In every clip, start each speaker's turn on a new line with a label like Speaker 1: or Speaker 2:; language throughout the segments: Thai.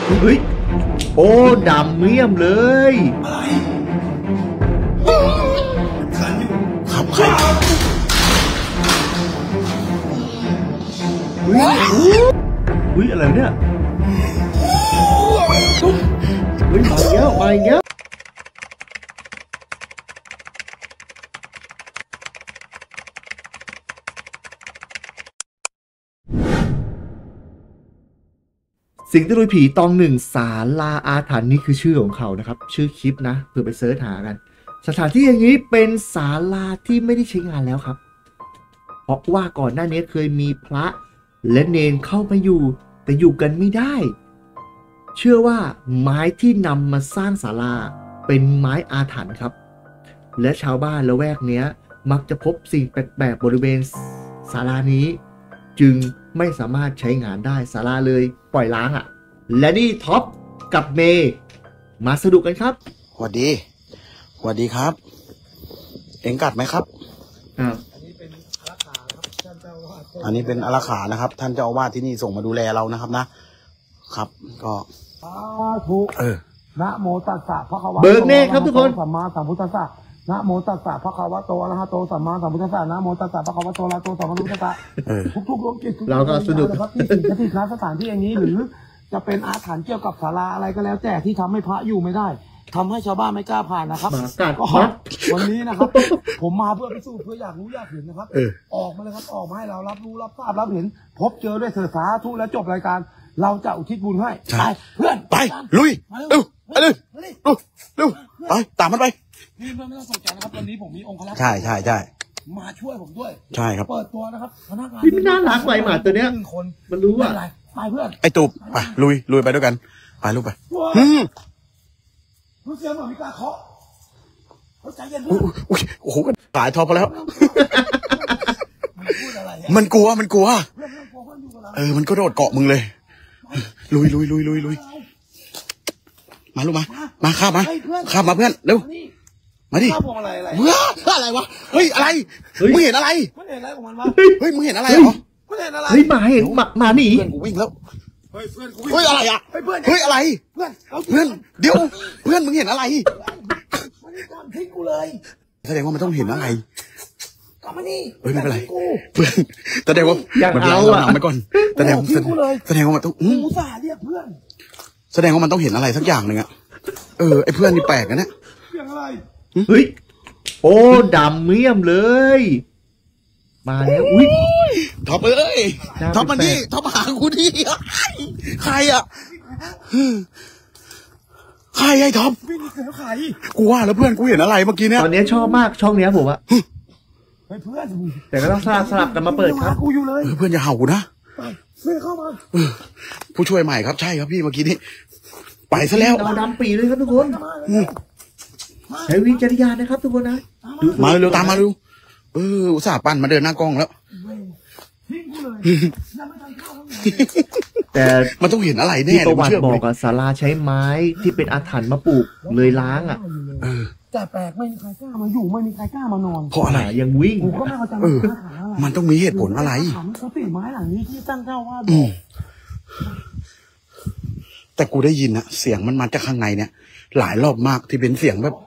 Speaker 1: เฮ้ยโอ้ดำเมี่ยมเลย
Speaker 2: อะไรขันอยู่ขับใคร
Speaker 1: อุ้ยอะไรเนี่ยเฮ้ยมาเยอะมาเยอะสิงตะลุยผีตองหนึ่งศาลาอาถรรพ์นี่คือชื่อของเขานะครับชื่อคลิปนะเผื่อไปเสิร์ชหากันสถานที่อย่างนี้เป็นศาลาที่ไม่ได้ใช้งานแล้วครับเพราะว่าก่อนหน้านี้เคยมีพระและเนนเข้าไปอยู่แต่อยู่กันไม่ได้เชื่อว่าไม้ที่นำมาสร้างศาลาเป็นไม้อาถรรพ์ครับและชาวบ้านละแวกเนี้ยมักจะพบสิ่งแปลกๆบริเวณศาลานี้จึงไม่สามารถใช้งานได้ศาลาเลยปล่อยล้างอ่ะและนี่ท็อปกับเมย์มาสนุกกันครับ
Speaker 2: สวัสดีสวัสดีครับเอ็งกัดไหมครับอันนี้เป็นอารักขานะครับท่านเจ้าอาวาสที่นี่ส่งมาดูแลเรานะครับนะครับก็
Speaker 3: ถูกนะโมตัสสะพระคะวะ
Speaker 1: เบิกเนตรครับทุกคน
Speaker 3: สัมมาสัมพุทธัสสะนะโมตัสสะพระคะวะโตอะระหะโตสัมมาสัมพุทธัสสะนะโมตัสสะพระคะวะโตอะระหะโตสัมมาสัมพุทธัสสะทุกๆดวงจิต
Speaker 1: เราก็สนุก
Speaker 3: ครับที่สิ่งที่สถานที่อย่างนี้หรือจะเป็นอาถรรพ์เกี่ยวกับศาลาอะไรก็แล้วแต่ที่ทำให้พระอยู่ไม่ได้ทำให้ชาวบ้านไม่กล้าผ่านนะครับก็วันนี้นะครับผมมาเพื่อพิสูจน์เพื่ออยากรู้อยากเห็นนะครับออกมาเลยครับออกมาให้เรารับรู้รับทราบรับเห็นพบเจอด้วยเถิดสาธุและจบรายการเราจะอุทิศบุญให้ไปเพื่อน
Speaker 2: ไปลุยเร็วไปเลยเร็วไปตามมันไป
Speaker 3: นี่เพื่อนไม่ต้องสนใจนะครับวันนี้ผมมีองค์พระ
Speaker 2: ใช่
Speaker 3: มาช่วยผมด้วย
Speaker 2: ใช่ครับ
Speaker 3: เปิดตัวนะครับพนักงาน
Speaker 1: พี่น่ารักไปหมาตัวเนี้ยมันรู้ว่า
Speaker 3: ไปเพื่อน
Speaker 2: ไอ้ตูบไปลุยไปด้วยกันไปลูกไป
Speaker 3: รู้เสียงเหมือนมีการเคาะเขาใจเย็นเพื่อน
Speaker 2: โอ้โหสายทอพอแล้ว
Speaker 3: มันกลัว
Speaker 2: มันมันก็โดดเกาะมึงเลยลุยมาลูกมาข้ามมาเพื่อนเร็วมาดิอะไรวะเฮ้ยอะไรมึงเห็นอะไร
Speaker 3: ของมันวะ
Speaker 2: เฮ้ยมึงเห็นอะไรเหรอ
Speaker 1: เฮ้ยมาเห็นมาหนี
Speaker 2: เพื่อนกูวิ่งแล้วเฮ้ยอะไรอ่ะเฮ้ยอะไรเพื่อนเดี๋ยวเพื่อนมึงเห็นอะไร
Speaker 3: มันทิ้งกูเลย
Speaker 2: แสดงว่ามันต้องเห็นอะไร
Speaker 3: กลับมานี่
Speaker 2: เฮ้ยไม่เป็นไรเพื่อนแสดงว่า
Speaker 1: มันเอาอ่ะ
Speaker 2: ไปก่อนแสดงว่ามันต้อง
Speaker 3: กูสาเรียกเพื่อน
Speaker 2: แสดงว่ามันต้องเห็นอะไรสักอย่างหนึ่งอะไอ้เพื่อนนี่แปลกนะเนี่ย
Speaker 3: เสียงอะไร
Speaker 1: เฮ้ยโอ้ดำเมี่ยมเลยมาแล้วอุ้ย
Speaker 2: ท็อปท็อปมาดิท็อปหากูดิใครอะใครไอ้ท็อป
Speaker 3: วิ่งเสียงใคร
Speaker 2: กูว่าแล้วเพื่อนกูเห็นอะไรเมื่อกี้เนี่ย
Speaker 1: ตอนนี้ชอบมากช่องเนี้ยผมอะ
Speaker 3: เพื่อน
Speaker 1: แต่ก็ต้องสลับกันมาเปิดครับ
Speaker 3: กูอยู่เลย
Speaker 2: เพื่อนอย่าเห่ากูนะ
Speaker 3: เพื่อนเข้ามา
Speaker 2: ผู้ช่วยใหม่ครับใช่ครับพี่เมื่อกี้นี้ไปซะแล้ว
Speaker 1: เราดำปีเลยครับทุกคนใช้วิจารณญาณนะครับทุกคนนะ
Speaker 2: มาเร็วตามมาเร็วอุตส่าห์ปั่นมาเดินหน้ากล้องแล้ว
Speaker 1: แต่
Speaker 2: มันต้องเห็นอะไรแน่
Speaker 1: ที่ประวัติบอกอะศาลาใช้ไม้ที่เป็นอาถรรพ์มาปลูกเลยล้างอะ
Speaker 3: แต่แปลกไม่มีใครกล้ามาอยู่ไม่มีใครกล้ามานอน
Speaker 2: เพราะอะไร
Speaker 1: ยังวิ่ง
Speaker 3: ก็ไม่เข้าใจ
Speaker 2: มันต้องมีเหตุผลอะไร
Speaker 3: เขาติดไม้หลังนี้ที่ตั้งเจ้าว่าบอก
Speaker 2: แต่กูได้ยินนะเสียงมันมาจากข้างในเนี่ยหลายรอบมากที่เป็นเสียงแบบ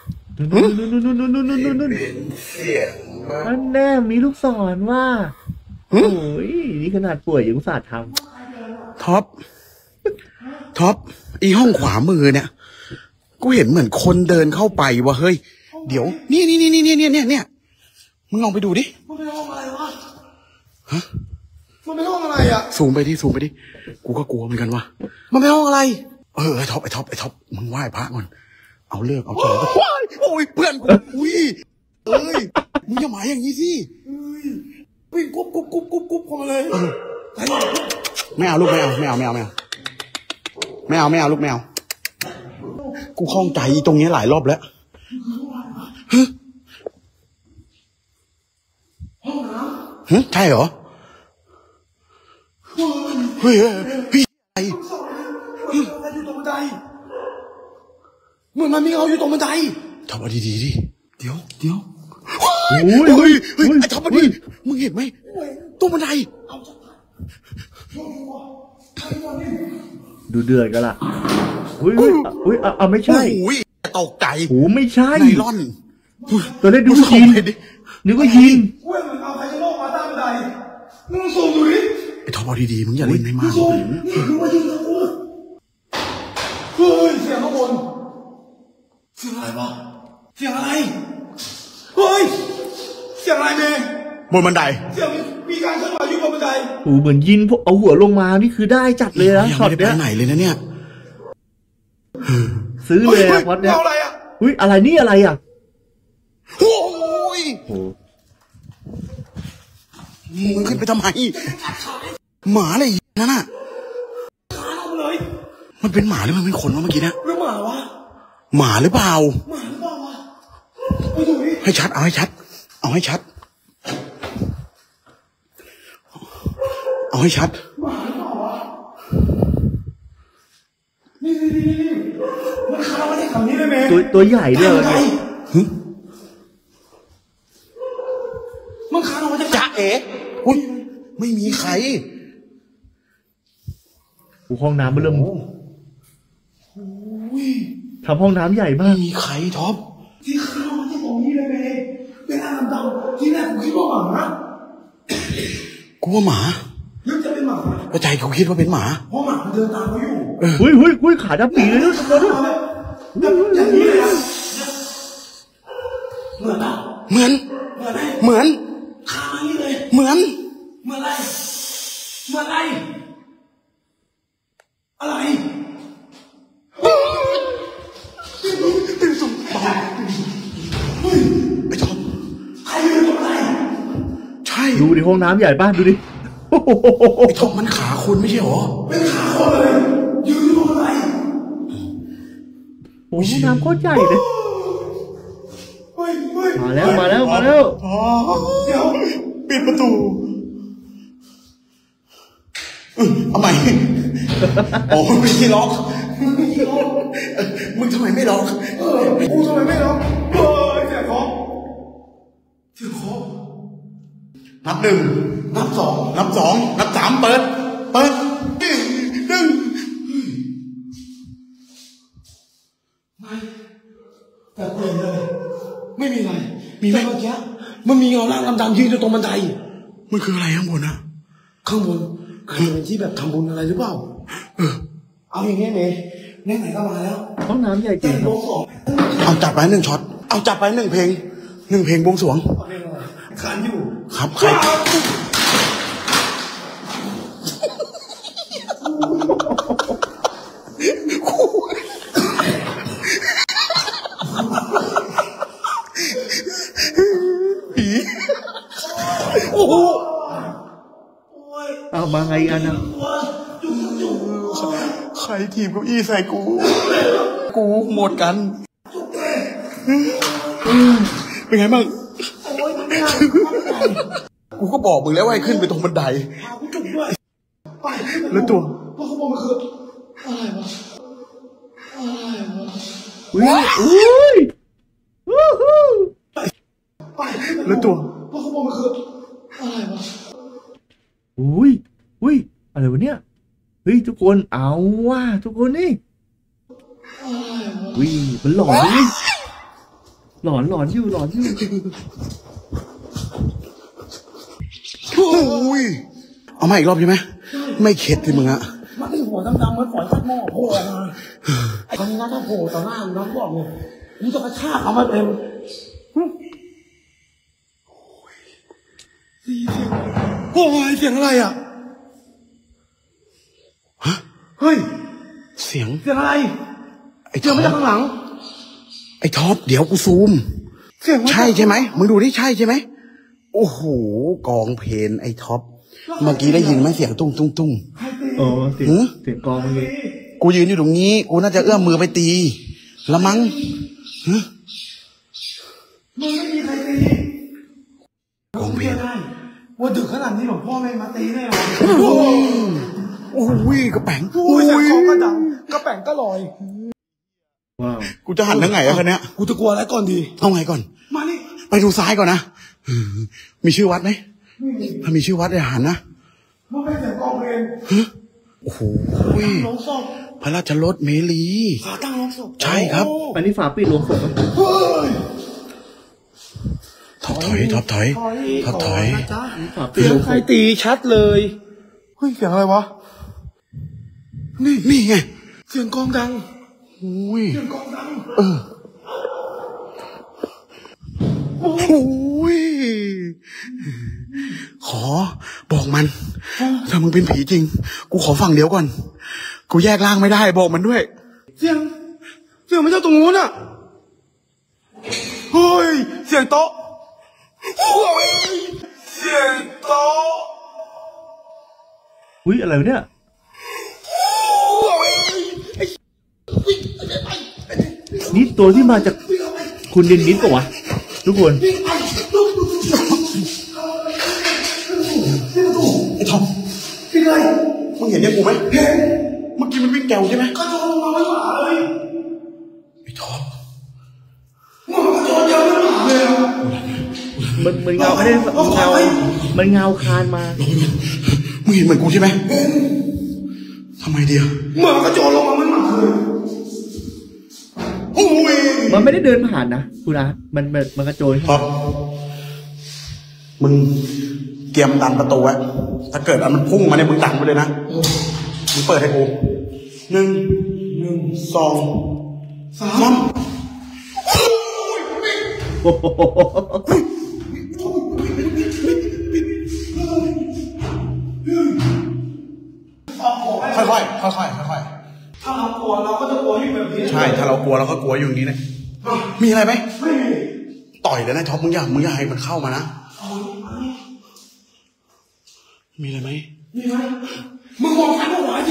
Speaker 1: นั่นแน่มีลูกศรว่าโอ้ยนี่ขนาดป่วยยังอุตส่าห์ท
Speaker 2: ำท็อปอีห้องขวามือเนี่ยกูเห็นเหมือนคนเดินเข้าไปว่ะเฮ้ยเดี๋ยวนี่มึงลองไปดูดิ
Speaker 3: มันเป็นห้องอะไรวะฮะมันเป็นห้องอะไรอ่ะ
Speaker 2: ซูมไปดิกูก็กลัวเหมือนกันว่ะ
Speaker 3: มันเป็นห้องอะไร
Speaker 2: ไอ้ท็อปมึงไหว้พระก่อนเอาเลิกเอาใจโอ้ยเพื่อนกูมึงอย่าหมายอย่างนี้สิ
Speaker 3: วิ่งกุ๊บเข้ามาเลย
Speaker 2: ไม่เอาลูกไม่เอาลูกไม่เอากูคล่องใจตรงนี้หลายรอบแล้วใช่เหรอเฮ้ยอะไร
Speaker 3: อยู่ตรงบันไดเหมือนมันมีเขาอยู่ตรงบันได
Speaker 2: ทำมาดีดิเดี๋ยว
Speaker 1: เฮ้ย
Speaker 2: ไอ้ทำมาดีมึงเห็นไหมตรงบันได
Speaker 1: ดูเดือดกันละอุ้ยเอาไม่ใช่
Speaker 2: โอ้ยตกใจ
Speaker 1: โอ้ไม่ใช่
Speaker 2: ไนล่อน
Speaker 1: ตัวเล่นดูยินนึกว่ายิน
Speaker 3: เว้ยมันเอาใครจะโลกมาตั้งใดมึงสูงดูดิ
Speaker 2: ไอ้ท็อปเอาดีๆมึงอย่าเล่นให้มาก
Speaker 3: สูงนี่คือว่ายิงนะกูเฮ้ยเสียงข้างบนเสียงอะไรวะเสียงอะไรเฮ้ยเสียงอะไรเมย์
Speaker 2: บนบันได
Speaker 3: เสียงมีการเคลื่อนไหวอยู่บนบันได
Speaker 1: โอ้เหมือนยินพวกเอาหัวลงมานี่คือได้จัดเลยนะ
Speaker 2: ยัง
Speaker 1: ช็อต
Speaker 2: ไม่ได้
Speaker 1: เนี้ย
Speaker 2: ไปไหนเลยนะเนี่ย
Speaker 1: ซื้อเลยพอดเนี้ย
Speaker 3: เอาอะไรอ่ะ
Speaker 1: อุ้ยอะไรนี่อะไรอ่ะ
Speaker 2: โอ้ย
Speaker 1: โอ้
Speaker 2: มึงขึ้นไปทำไมหมาอะไรนั่นน่ะ
Speaker 3: ขาลงเลย
Speaker 2: มันเป็นหมาหรือมันเป็นคนวะเมื่อกี้เนี่ย
Speaker 3: หรือหมาวะ
Speaker 2: หมาหรือเปล่า
Speaker 3: หมาหรือเปล่าวะไปดูดิ
Speaker 2: ให้ชัดเอาให้ชัดเอาให้ชัดเอาให้ชัด
Speaker 3: หมาหรือเปล่าวะนี่มันคามาที่แถวนี้เลยเมย์
Speaker 1: ตัวใหญ่ด้วย
Speaker 3: ไง
Speaker 1: เนี่ย
Speaker 3: มันคาออกมาจาก
Speaker 2: จ๊ะเอ๋อุ๊ยไม่มีใคร
Speaker 1: โอ้ห้องน้ำเริ่ม
Speaker 3: อุ้ย
Speaker 1: ทำห้องน้ำใหญ่มา
Speaker 2: ไม่
Speaker 1: ก
Speaker 2: มีใครท็อป
Speaker 3: ที่คามาที่ตรงนี้เลยเมย์เป็นอาดำๆที่แรกผมคิดว่าหมา
Speaker 2: กูว่าหมา
Speaker 3: หรือจะเป็นหมา
Speaker 2: แต่ใจกูคิดว่าเป็นหมา
Speaker 3: เพราะหมามันเดินตามเขาอยู่
Speaker 1: อุ้ยขาดำปีเลยด้วยตัวด้วย
Speaker 3: แบบอย่างนี้เลยอะเหมือนอะ
Speaker 2: เหมือน
Speaker 3: เหมือนอะไร
Speaker 2: เหมือน
Speaker 3: คามาอย่างนี้เลย
Speaker 2: เหมือน
Speaker 3: เหมือนอะไรเหมือนอะไรอะไร
Speaker 2: เป็นสมบัติไอ้ท็อป
Speaker 3: ใครเป็นตัวอะไร
Speaker 2: ใช่
Speaker 1: ดูดิห้องน้ำใหญ่ป้าดูดิโอ้โห
Speaker 2: ไอ้ท็อปมันขาคนไม่ใช่หรอ
Speaker 3: เป็นขาคนเลยยืนอยู่ตรงอะไร
Speaker 1: ห้องน้ำโคตรใหญ่เลย
Speaker 3: เฮ้ยเฮ้ย
Speaker 1: มาแล้ว
Speaker 2: อ๋อ
Speaker 3: เดี๋ยว
Speaker 2: ปิดประตูเอาใหม่โอ้ไม่ที่ล็อกมึงทำไมไม่ล็อก
Speaker 3: กูทำไมไม่ร้องเฮ้ยเสียงคอเสียงคอ
Speaker 2: นับหนึ่ง
Speaker 3: นับสอง
Speaker 2: นับสองนับสามเปิดหนึ่ง
Speaker 3: ไม่แต่เปลี่ยนเลย ไม่มีอะไรมีไหมเมื่อกี้มันมีเงาร่างดำๆยืนอยู่ตรงบันได
Speaker 2: มันคืออะไรข้างบนอะ
Speaker 3: ข้างบนอาจจะเป็นที่แบบทำบุญอะไรหรือเปล่าเอาอย่างงี้เมย์ไหนๆก็มาแล้ว
Speaker 1: ห้องน้ำใหญ่จริงค
Speaker 3: โบ
Speaker 1: รับ
Speaker 3: สอง
Speaker 2: เอาจัดไปหนึ่งช็อตเอาจัดไปหนึ่งเพลงบวงสรวง
Speaker 3: เอาเพลงอะไรขันอยู่
Speaker 2: ครับใครผีโอ้โห
Speaker 1: เอามาไงอันนะ
Speaker 2: ใครทีมเก้าอี้ใส่กูหมดกันเป็นไงบ้างกูก็บอกมึงแล้วว่าให้ขึ้นไปตรงบันได
Speaker 3: พากูจุกด้วยไปขึ้นไป
Speaker 2: แล้วตัว
Speaker 3: เพราะเขาบอกมันคืออะไรวะ
Speaker 1: อุ้ยวู้ฮู้
Speaker 3: ไปขึ้นไป
Speaker 2: แล้วตัว
Speaker 3: เพราะเขาบอกมันคืออะไรวะ
Speaker 1: อุ้ยอะไรวะเนี่ยเฮ้ยทุกคนเอาว่ะทุกคนนี่อุ้ยมันหลอนนี่หลอนอยู่
Speaker 2: โอ้ยเอามาอีกรอบใช่ไหมไม่เข็ดสิมึงอะ
Speaker 3: มันเป็นหัวดำๆเหมือนฝอยฟัดหม้อโผล่ออกมาตอนนี้น้าต้องโผล่ต่อหน้าน้องบอกเลยกูจะกระชากเอามาเองโอ้ยเสียงอะไรอ่ะ
Speaker 2: ฮะ
Speaker 3: เฮ้ย
Speaker 2: เสียง
Speaker 3: เสียงอะไร
Speaker 2: ไอ้
Speaker 3: เสีย
Speaker 2: ท็
Speaker 3: ง
Speaker 2: อ
Speaker 3: มาจาก
Speaker 2: ป
Speaker 3: ข้างหลัง
Speaker 2: ไอ้ท็อปเดี๋ยวกูซูม
Speaker 3: เสียงมาจาก
Speaker 2: ใช่ไหมมึงดูดิใช่ใช่ไหมโอ้โหกองเพลงไอ้ท็อปเมื่อกี้ได้ยินไหมเสียงตุ้ง
Speaker 3: ใครตี
Speaker 1: อ๋อเสียงกองเลย
Speaker 2: กูยืนอยู่ตรงนี้กูน่าจะเอื้อมมือไปตีละมั้งฮะ
Speaker 3: มึงไม่มีใครตี
Speaker 2: กองเพลง
Speaker 3: ได้ว่าดึกขนาดนี้หลวงพ่อไม่มาตีแน่นอน
Speaker 2: โอ้ยกระแป๋ง
Speaker 3: โอ้ยเสียงคอก็ดังกระแป่งก็ลอย
Speaker 1: ว้าว
Speaker 2: กูจะหันทางไหนอะคันเนี้ย
Speaker 3: กูจะกลัวอะไรก่อนดี
Speaker 2: เอาไงก่อน
Speaker 3: มานี่
Speaker 2: ไปดูซ้ายก่อนนะมีชื่อวัดไหม
Speaker 3: ไม่มี
Speaker 2: ถ้ามีชื่อวัดจะหันนะ
Speaker 3: มันเป็นเสียงกองเพลง
Speaker 2: โอ้โห
Speaker 3: ลงศพ
Speaker 2: พระราชรถเมลี
Speaker 3: ฝาตั้งลงศพ
Speaker 2: ใช่ครับ
Speaker 1: อันนี้ฝาปิดลงศพครับ
Speaker 3: เฮ้ย
Speaker 2: ท็อปถอยท็อปถอยท็อปถอย
Speaker 3: นะจ๊ะ
Speaker 1: ฝาปิด
Speaker 3: เสีย
Speaker 1: ล
Speaker 3: ง
Speaker 1: ง
Speaker 3: ใค
Speaker 1: ศ
Speaker 3: ร
Speaker 1: พ
Speaker 3: ตีชัดเลยเฮ้ยเสียงอะไรวะ
Speaker 2: นี่ไง
Speaker 3: เสียงกลองดัง
Speaker 2: อุ้ย
Speaker 3: เสียงกลองดัง
Speaker 2: อุ้ยขอบอกมันถ้ามึงเป็นผีจริง กูขอฝั่งเดียวก่อน กูแยกร่างไม่ได้บอกมันด้วย
Speaker 3: เสียงไม่ใช่ตรงนู้นอ่ะเฮ้ยเสียงโต๊ะเฮ้ยเสียงโต๊ะ
Speaker 1: อุ้ยอะไรวะเนี่ย นี่ตัวที่มาจากคุณเดนนิสปะวะทุกคน
Speaker 2: ไอ้ทอม
Speaker 3: เป็นไร
Speaker 2: มึงเห็นเนี่ยกูไหม
Speaker 3: เห็น
Speaker 2: เมื่อกี้มันวิ่งแกวใช่ไหม
Speaker 3: กระโจนลงมาไม่หมาเลย
Speaker 2: ไอ้ทอม
Speaker 3: มันกระโจนเยอะไม่หมาเลยอะ
Speaker 1: มันเงาไม่ได้มันเงาคานมา
Speaker 2: มึงเห็นเหมือนกูใช่ไหมทำไมเดียว
Speaker 3: เหมือนกระโจนลงมาไม่หมาเลยโอ้ย
Speaker 1: มันไม่ได้เดินผ่านนะคุณอามันกระโจน
Speaker 2: ครับ มึงเตรียมดันประตูไว้ ถ้าเกิดอันมันพุ่งมาเนี่ยมึงดันไปเลยนะ มึงเปิดให้กูหนึ่งสองสาม
Speaker 1: โอ้โห
Speaker 2: ค่อยๆค่อยๆค่อย
Speaker 3: ถ้าเรากลัวเราก็จะกลัวอยู่แบบนี้
Speaker 2: ๆใช่ ถ้าเรากลัวเราก็กลัวอยู่อย่างนี้เนี่ยมีอะไรไหม
Speaker 3: ไม่มี
Speaker 2: ต่อยเลยนะท็อปมึงอย่าให้มันเข้ามานะ มีอะไรไหม
Speaker 3: มีไหมมึงมองซ้ายมองขวาดิ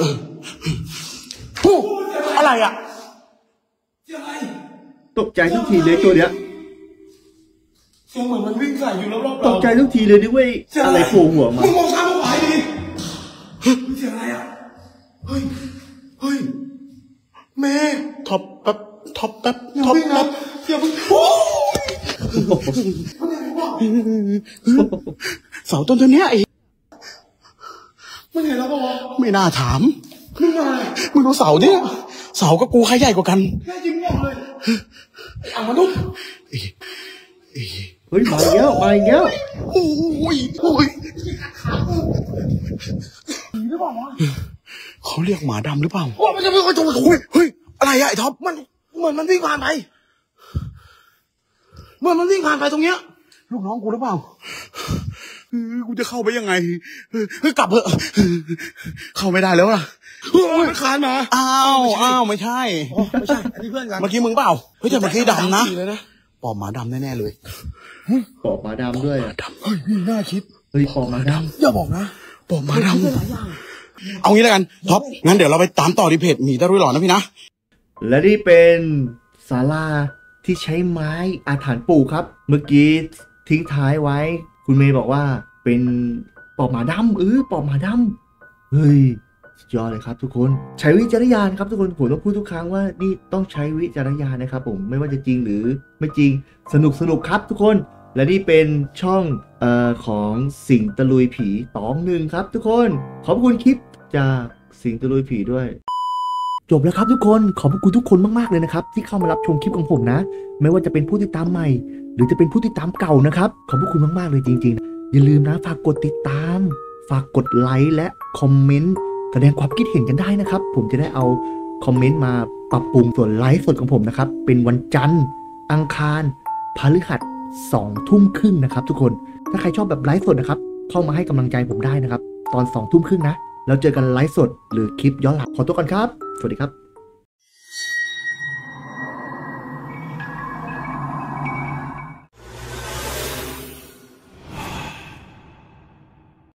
Speaker 2: อะไรอ่ะ
Speaker 3: เสียงอะไร
Speaker 1: ตกใจทุกทีเลยตัวเนี้ย
Speaker 3: เสียงเหมือนมันวิ่งใส่อยู่รอบๆ
Speaker 1: ต
Speaker 3: เรา
Speaker 1: กใจทุกทีเลยนึกว่าอะไรโผล่หัวมา
Speaker 3: มึงมองซ้ายมองขวาดิเสียงอะไรอ่ะเฮ้ยเฮ้ยเมย์
Speaker 2: ท็อปแป๊บท็อปแป๊บ
Speaker 3: อย่า
Speaker 2: ท็อป
Speaker 3: วิ่ง
Speaker 2: แป๊
Speaker 3: นะ
Speaker 2: บ
Speaker 3: เสียงมึงโอ้ยมันยังไงวะ
Speaker 2: เสาต้นนี้ไอ้
Speaker 3: มันเห็นแล้วปะวะ
Speaker 2: ไม่น่าถาม
Speaker 3: มึงอะไร
Speaker 2: มึงดูเสาดิเสากับกูใครใหญ่กว่ากัน
Speaker 3: แน่จริงบอกเลยไอ้อ่างมนุษย์
Speaker 1: เฮ้ยมาอีกแล้วมาอีกแล้ว
Speaker 2: โอ้ย
Speaker 3: ผีหรือเปล่าวะ
Speaker 2: เขาเรียกหมาดำหรือเปล่า
Speaker 3: ว่ามันจะไม่ค่อยตรงกับกู
Speaker 2: เฮ้ยอะไรอะไอ้ท็อป
Speaker 3: มันเหมือนมันวิ่งผ่านไปเหมือนมันวิ่งผ่านไปตรงเนี้ย
Speaker 2: ลูกน้องกูหรือเปล่ากูจะเข้าไปยังไงกลับเถอะเข้าไม่ได้แล้วล่ะ
Speaker 3: มันคานมา
Speaker 2: อ้าวไม่ใช่
Speaker 3: ไม่ใช่อันนี้เพื่อนกัน
Speaker 2: เมื่อกี้มึงเปล่าเฮ้ยแต่เมื่อกี้ดำนะ
Speaker 3: เลยนะ
Speaker 2: ปอบหมาดำแน่ๆเลย
Speaker 1: ปอบหมาดำด้วยอะ
Speaker 3: เฮ้ยนี่น่าคิด
Speaker 1: เฮ้ยปอบหมาด
Speaker 3: อย่าบอกนะ
Speaker 2: ปอบหมาด
Speaker 3: คิดได้หลายอย่าง
Speaker 2: ำเอางี้แล้วกันท็อปงั้นเดี๋ยวเราไปตามต่อที่เพจหมีตะรุ่ยหล่อนะพี่นะ
Speaker 1: ำและนี่เป็นศาลาที่ใช้ไม้อาถรรพ์ปู่ครับ เมื่อกี้ทิ้งท้ายไว้ คุณเมย์บอกว่าเป็นปอบหมาดำปอบหมาดำเฮ้ยสุดยอดเลยครับทุกคนใช้วิจารณญาณครับทุกคนผมต้องพูดทุกครั้งว่านี่ต้องใช้วิจารณญาณนะครับผมไม่ว่าจะจริงหรือไม่จริงสนุกครับทุกคนและนี่เป็นช่องของสิงตะลุยผีตองหนึ่งครับทุกคนขอบคุณคลิปจากสิงตะลุยผีด้วย จบแล้วครับทุกคนขอบคุณทุกคนมากๆเลยนะครับที่เข้ามารับชมคลิปของผมนะไม่ว่าจะเป็นผู้ติดตามใหม่หรือจะเป็นผู้ติดตามเก่านะครับขอบคุณมากๆเลยจริงๆอย่าลืมนะฝากกดติดตามฝากกดไลค์และคอมเมนต์แสดงความคิดเห็นกันได้นะครับผมจะได้เอาคอมเมนต์มาปรับปรุงส่วนไลฟ์สดของผมนะครับเป็นวันจันทร์อังคารพฤหัส2 ทุ่มครึ่งนะครับทุกคนถ้าใครชอบแบบไลฟ์สดนะครับเข้ามาให้กำลังใจผมได้นะครับตอน2 ทุ่มครึ่งนะแล้วเจอกันไลฟ์สดหรือคลิปย้อนหลังขอตัวก่อนครับสวัสดีครับ